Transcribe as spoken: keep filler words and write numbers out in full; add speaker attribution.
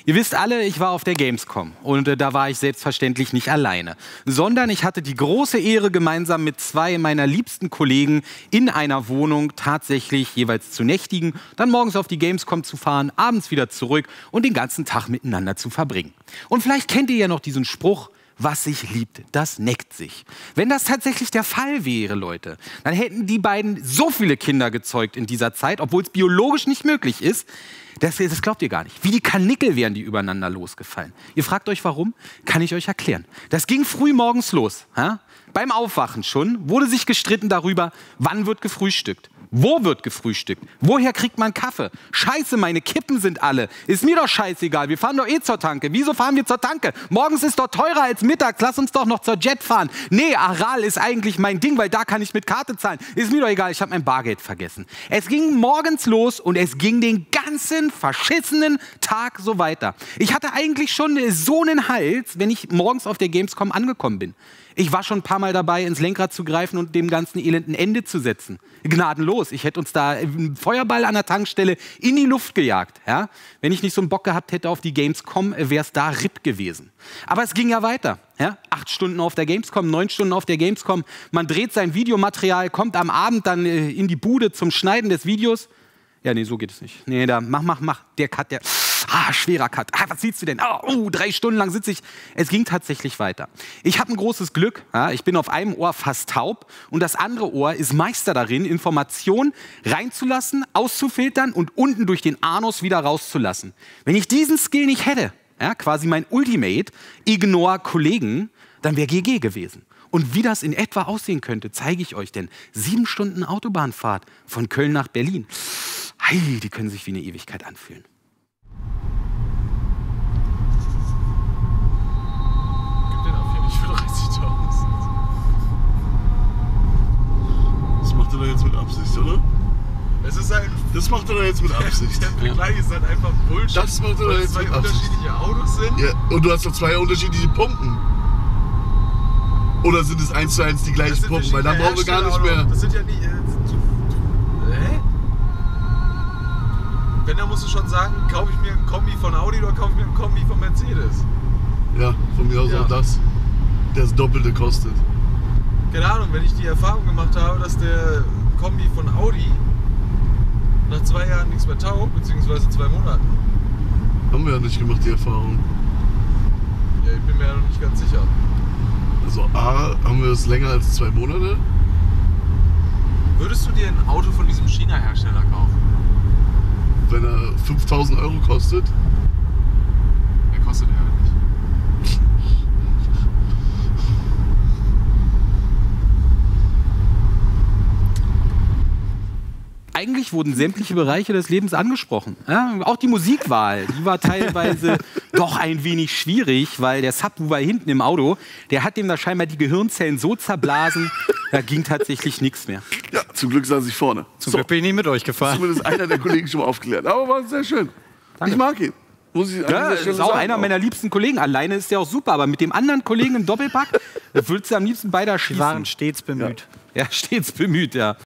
Speaker 1: Ihr wisst alle, ich war auf der Gamescom und äh, da war ich selbstverständlich nicht alleine, sondern ich hatte die große Ehre, gemeinsam mit zwei meiner liebsten Kollegen in einer Wohnung tatsächlich jeweils zu nächtigen, dann morgens auf die Gamescom zu fahren, abends wieder zurück und den ganzen Tag miteinander zu verbringen. Und vielleicht kennt ihr ja noch diesen Spruch: Was sich liebt, das neckt sich. Wenn das tatsächlich der Fall wäre, Leute, dann hätten die beiden so viele Kinder gezeugt in dieser Zeit, obwohl es biologisch nicht möglich ist. Das, das glaubt ihr gar nicht. Wie die Karnickel wären die übereinander losgefallen. Ihr fragt euch, warum? Kann ich euch erklären. Das ging früh morgens los. Ja? Beim Aufwachen schon wurde sich gestritten darüber, wann wird gefrühstückt. Wo wird gefrühstückt? Woher kriegt man Kaffee? Scheiße, meine Kippen sind alle. Ist mir doch scheißegal, wir fahren doch eh zur Tanke. Wieso fahren wir zur Tanke? Morgens ist doch teurer als mittags, lass uns doch noch zur Jet fahren. Nee, Aral ist eigentlich mein Ding, weil da kann ich mit Karte zahlen. Ist mir doch egal, ich habe mein Bargeld vergessen. Es ging morgens los und es ging den ganzen verschissenen Tag so weiter. Ich hatte eigentlich schon so einen Hals, wenn ich morgens auf der Gamescom angekommen bin. Ich war schon ein paar Mal dabei, ins Lenkrad zu greifen und dem ganzen Elend ein Ende zu setzen. Gnadenlos. Ich hätte uns da einen Feuerball an der Tankstelle in die Luft gejagt. Ja? Wenn ich nicht so einen Bock gehabt hätte auf die Gamescom, wäre es da R I P gewesen. Aber es ging ja weiter. Ja? Acht Stunden auf der Gamescom, neun Stunden auf der Gamescom. Man dreht sein Videomaterial, kommt am Abend dann in die Bude zum Schneiden des Videos. Ja, nee, so geht es nicht. Nee, da, mach, mach, mach. Der Cut, der... Ah, schwerer Cut. Ah, was siehst du denn? Oh, oh, drei Stunden lang sitze ich. Es ging tatsächlich weiter. Ich habe ein großes Glück. Ja, ich bin auf einem Ohr fast taub und das andere Ohr ist Meister darin, Informationen reinzulassen, auszufiltern und unten durch den Anus wieder rauszulassen. Wenn ich diesen Skill nicht hätte, ja, quasi mein Ultimate, Ignore Kollegen, dann wäre G G gewesen. Und wie das in etwa aussehen könnte, zeige ich euch denn. Sieben Stunden Autobahnfahrt von Köln nach Berlin. Hei, die können sich wie eine Ewigkeit anfühlen.
Speaker 2: Das macht er doch jetzt mit Absicht, oder?
Speaker 3: Es ist halt,
Speaker 2: das macht er doch jetzt mit Absicht.
Speaker 3: Der Vergleich ist halt einfach Bullshit.
Speaker 2: Das macht er doch jetzt mit Absicht.
Speaker 3: Zwei unterschiedliche Autos sind.
Speaker 2: Ja, und du hast doch zwei unterschiedliche Pumpen. Oder sind es eins zu eins die gleichen Pumpen? Weil dann brauchen wir gar nicht mehr.
Speaker 3: Das sind ja nicht. Äh, du, hä? Wenn, dann musst du schon sagen, kaufe ich mir einen Kombi von Audi oder kaufe ich mir einen Kombi von Mercedes?
Speaker 2: Ja, von mir aus
Speaker 3: ja.
Speaker 2: auch das. Der das Doppelte kostet.
Speaker 3: Keine Ahnung, wenn ich die Erfahrung gemacht habe, dass der Kombi von Audi nach zwei Jahren nichts mehr taugt, beziehungsweise zwei Monaten.
Speaker 2: Haben wir ja nicht gemacht, die Erfahrung.
Speaker 3: Ja, ich bin mir ja noch nicht ganz sicher.
Speaker 2: Also A, haben wir das länger als zwei Monate?
Speaker 3: Würdest du dir ein Auto von diesem China-Hersteller kaufen?
Speaker 2: Wenn er fünftausend Euro kostet?
Speaker 3: Der kostet er halt nicht.
Speaker 1: Eigentlich wurden sämtliche Bereiche des Lebens angesprochen. Ja, auch die Musikwahl, die war teilweise doch ein wenig schwierig, weil der Subwoofer hinten im Auto, der hat dem da scheinbar die Gehirnzellen so zerblasen, da ging tatsächlich nichts mehr.
Speaker 2: Ja, zum Glück saß ich vorne.
Speaker 4: Zum so. Glück bin ich nicht mit euch gefahren.
Speaker 2: Zumindest einer der Kollegen schon mal aufgeklärt. Aber war sehr schön.
Speaker 1: Danke.
Speaker 2: Ich mag ihn. Muss ich
Speaker 1: ja, ist auch sagen, einer auch. meiner liebsten Kollegen. Alleine ist der auch super, aber mit dem anderen Kollegen im Doppelpack würdest du am liebsten beide schießen.
Speaker 4: Die waren stets bemüht.
Speaker 1: Ja, ja stets bemüht, ja.